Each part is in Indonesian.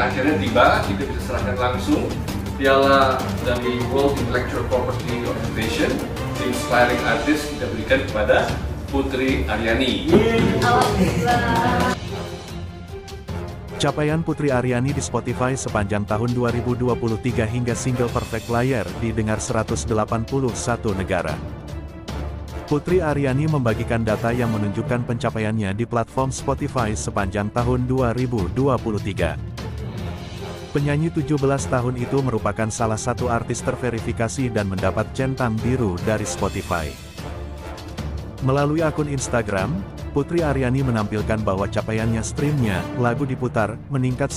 akhirnya tiba, kita bisa serahkan langsung piala dari World Intellectual Property Organization Inspiring Artist kita berikan kepada Putri Aryani. Capaian Putri Aryani di Spotify sepanjang tahun 2023 hingga single Perfect Liar didengar 181 negara. Putri Aryani membagikan data yang menunjukkan pencapaiannya di platform Spotify sepanjang tahun 2023. Penyanyi 17 tahun itu merupakan salah satu artis terverifikasi dan mendapat centang biru dari Spotify. Melalui akun Instagram, Putri Aryani menampilkan bahwa capaiannya streamnya, lagu diputar, meningkat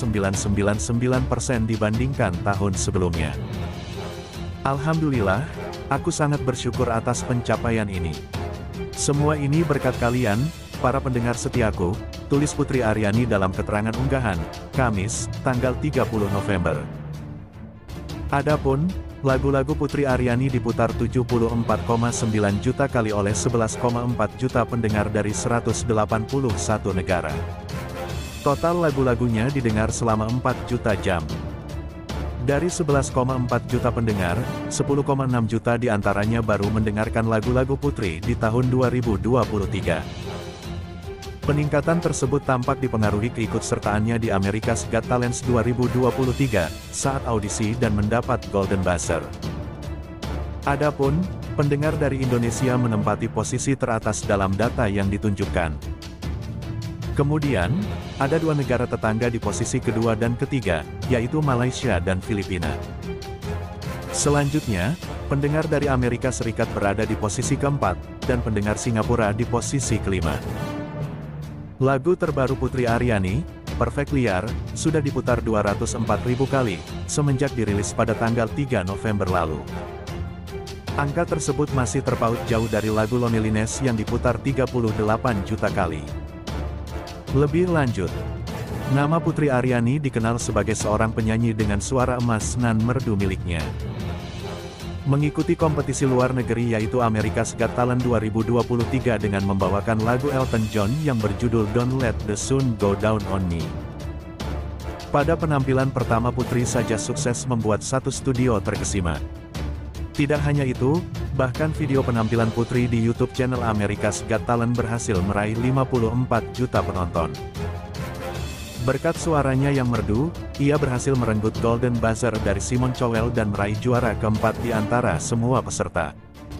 999% dibandingkan tahun sebelumnya. Alhamdulillah, aku sangat bersyukur atas pencapaian ini. Semua ini berkat kalian, para pendengar setiaku, tulis Putri Aryani dalam keterangan unggahan, Kamis, tanggal 30 November. Adapun, lagu-lagu Putri Aryani diputar 74,9 juta kali oleh 11,4 juta pendengar dari 181 negara. Total lagu-lagunya didengar selama 4 juta jam. Dari 11,4 juta pendengar, 10,6 juta diantaranya baru mendengarkan lagu-lagu Putri di tahun 2023. Peningkatan tersebut tampak dipengaruhi keikutsertaannya di America's Got Talent 2023, saat audisi dan mendapat Golden Buzzer. Adapun, pendengar dari Indonesia menempati posisi teratas dalam data yang ditunjukkan. Kemudian, ada dua negara tetangga di posisi kedua dan ketiga, yaitu Malaysia dan Filipina. Selanjutnya, pendengar dari Amerika Serikat berada di posisi keempat, dan pendengar Singapura di posisi kelima. Lagu terbaru Putri Aryani, Perfect Liar, sudah diputar 204.000 kali, semenjak dirilis pada tanggal 3 November lalu. Angka tersebut masih terpaut jauh dari lagu Loneliness yang diputar 38 juta kali. Lebih lanjut, nama Putri Aryani dikenal sebagai seorang penyanyi dengan suara emas nan merdu miliknya. Mengikuti kompetisi luar negeri yaitu America's Got Talent 2023 dengan membawakan lagu Elton John yang berjudul Don't Let the Sun Go Down on Me. Pada penampilan pertama Putri saja sukses membuat satu studio terkesima. Tidak hanya itu, bahkan video penampilan Putri di YouTube channel America's Got Talent berhasil meraih 54 juta penonton. Berkat suaranya yang merdu, ia berhasil merenggut Golden Buzzer dari Simon Cowell dan meraih juara keempat di antara semua peserta.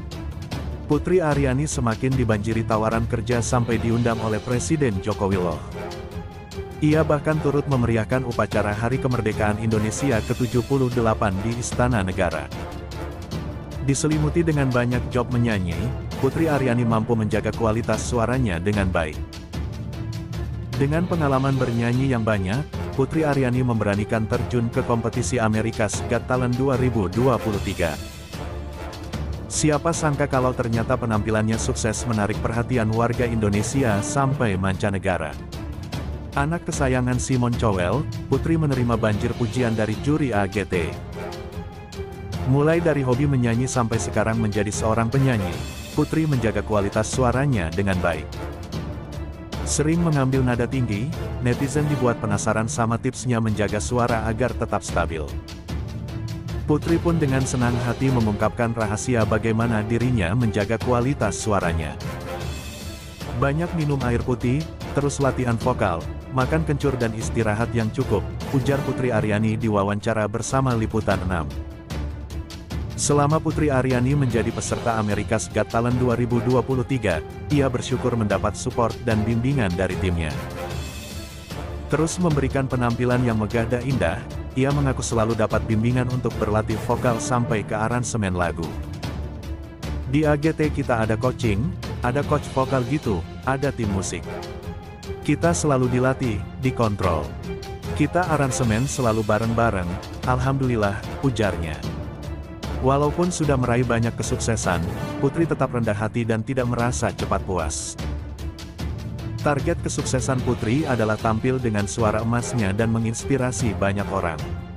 Putri Aryani semakin dibanjiri tawaran kerja sampai diundang oleh Presiden Joko Widodo. Ia bahkan turut memeriahkan upacara Hari Kemerdekaan Indonesia ke-78 di Istana Negara. Diselimuti dengan banyak job menyanyi, Putri Aryani mampu menjaga kualitas suaranya dengan baik. Dengan pengalaman bernyanyi yang banyak, Putri Aryani memberanikan terjun ke kompetisi America's Got Talent 2023. Siapa sangka kalau ternyata penampilannya sukses menarik perhatian warga Indonesia sampai mancanegara. Anak kesayangan Simon Cowell, Putri menerima banjir pujian dari juri AGT. Mulai dari hobi menyanyi sampai sekarang menjadi seorang penyanyi, Putri menjaga kualitas suaranya dengan baik. Sering mengambil nada tinggi, netizen dibuat penasaran sama tipsnya menjaga suara agar tetap stabil. Putri pun dengan senang hati mengungkapkan rahasia bagaimana dirinya menjaga kualitas suaranya. Banyak minum air putih, terus latihan vokal, makan kencur dan istirahat yang cukup, ujar Putri Aryani di wawancara bersama Liputan 6. Selama Putri Aryani menjadi peserta America's Got Talent 2023, ia bersyukur mendapat support dan bimbingan dari timnya. Terus memberikan penampilan yang megah dan indah, ia mengaku selalu dapat bimbingan untuk berlatih vokal sampai ke aransemen lagu. Di AGT kita ada coaching, ada coach vokal gitu, ada tim musik. Kita selalu dilatih, dikontrol. Kita aransemen selalu bareng-bareng, alhamdulillah, ujarnya. Walaupun sudah meraih banyak kesuksesan, Putri tetap rendah hati dan tidak merasa cepat puas. Target kesuksesan Putri adalah tampil dengan suara emasnya dan menginspirasi banyak orang.